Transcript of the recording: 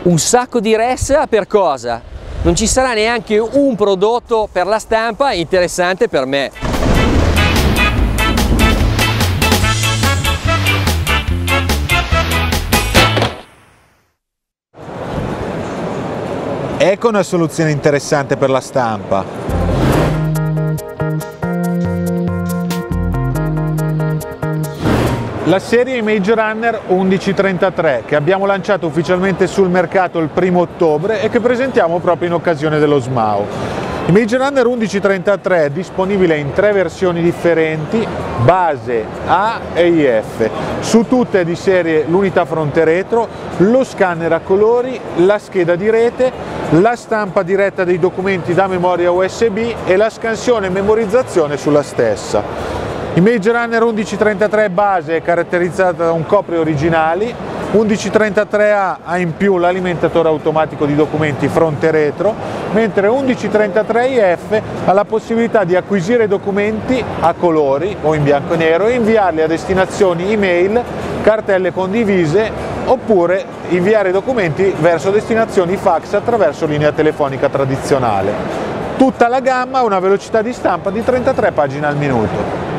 Un sacco di res per cosa? Non ci sarà neanche un prodotto per la stampa interessante per me. Ecco una soluzione interessante per la stampa. La serie Image Runner 1133 che abbiamo lanciato ufficialmente sul mercato il 1° ottobre e che presentiamo proprio in occasione dello SMAO. Image Runner 1133 è disponibile in 3 versioni differenti, base, A e IF. Su tutte è di serie l'unità fronte retro, lo scanner a colori, la scheda di rete, la stampa diretta dei documenti da memoria USB e la scansione e memorizzazione sulla stessa. Image Runner 1133 base è caratterizzata da un copre originali, 1133A ha in più l'alimentatore automatico di documenti fronte e retro, mentre 1133IF ha la possibilità di acquisire documenti a colori o in bianco e nero e inviarli a destinazioni email, cartelle condivise oppure inviare documenti verso destinazioni fax attraverso linea telefonica tradizionale. Tutta la gamma ha una velocità di stampa di 33 pagine al minuto.